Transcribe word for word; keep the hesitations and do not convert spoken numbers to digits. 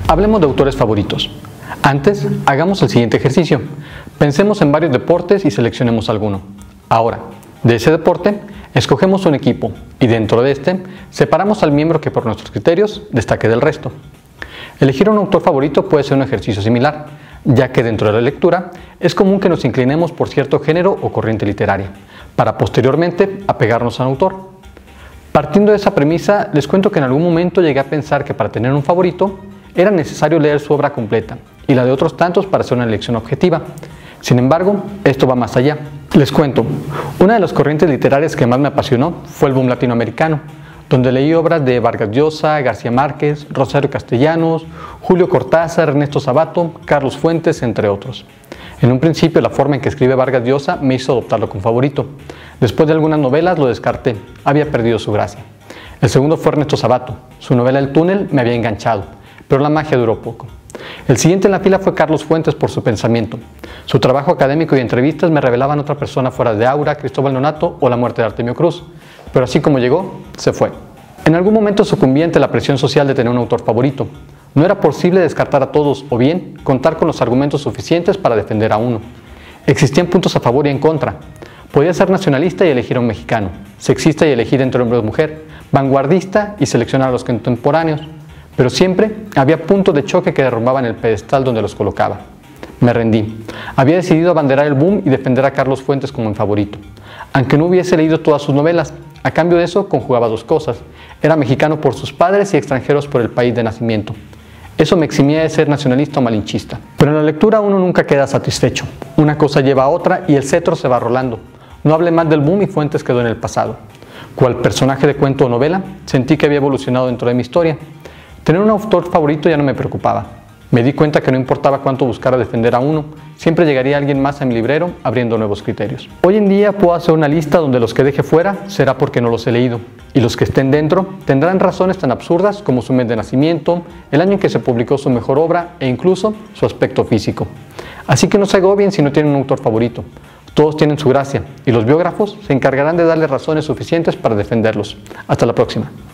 Hablemos de autores favoritos. Antes, hagamos el siguiente ejercicio. Pensemos en varios deportes y seleccionemos alguno. Ahora, de ese deporte, escogemos un equipo y dentro de este, separamos al miembro que por nuestros criterios destaque del resto. Elegir un autor favorito puede ser un ejercicio similar, ya que dentro de la lectura es común que nos inclinemos por cierto género o corriente literaria, para posteriormente apegarnos a un autor. Partiendo de esa premisa, les cuento que en algún momento llegué a pensar que para tener un favorito era necesario leer su obra completa y la de otros tantos para hacer una elección objetiva. Sin embargo, esto va más allá. Les cuento, una de las corrientes literarias que más me apasionó fue el boom latinoamericano, donde leí obras de Vargas Llosa, García Márquez, Rosario Castellanos, Julio Cortázar, Ernesto Sabato, Carlos Fuentes, entre otros. En un principio, la forma en que escribe Vargas Llosa me hizo adoptarlo como favorito. Después de algunas novelas lo descarté, había perdido su gracia. El segundo fue Ernesto Sabato. Su novela El túnel me había enganchado, pero la magia duró poco. El siguiente en la fila fue Carlos Fuentes por su pensamiento. Su trabajo académico y entrevistas me revelaban otra persona fuera de Aura, Cristóbal Nonato o la muerte de Artemio Cruz. Pero así como llegó, se fue. En algún momento sucumbí ante la presión social de tener un autor favorito. No era posible descartar a todos o bien contar con los argumentos suficientes para defender a uno. Existían puntos a favor y en contra. Podía ser nacionalista y elegir a un mexicano, sexista y elegir entre hombre y mujer, vanguardista y seleccionar a los contemporáneos. Pero siempre había puntos de choque que derrumbaban el pedestal donde los colocaba. Me rendí. Había decidido abanderar el boom y defender a Carlos Fuentes como mi favorito. Aunque no hubiese leído todas sus novelas, a cambio de eso conjugaba dos cosas. Era mexicano por sus padres y extranjeros por el país de nacimiento. Eso me eximía de ser nacionalista o malinchista. Pero en la lectura uno nunca queda satisfecho. Una cosa lleva a otra y el cetro se va rolando. No hablé más del boom y Fuentes quedó en el pasado. Cual personaje de cuento o novela, sentí que había evolucionado dentro de mi historia. Tener un autor favorito ya no me preocupaba. Me di cuenta que no importaba cuánto buscara defender a uno, siempre llegaría alguien más a mi librero abriendo nuevos criterios. Hoy en día puedo hacer una lista donde los que deje fuera será porque no los he leído, y los que estén dentro tendrán razones tan absurdas como su mes de nacimiento, el año en que se publicó su mejor obra e incluso su aspecto físico. Así que no se agobien si no tienen un autor favorito. Todos tienen su gracia, y los biógrafos se encargarán de darles razones suficientes para defenderlos. Hasta la próxima.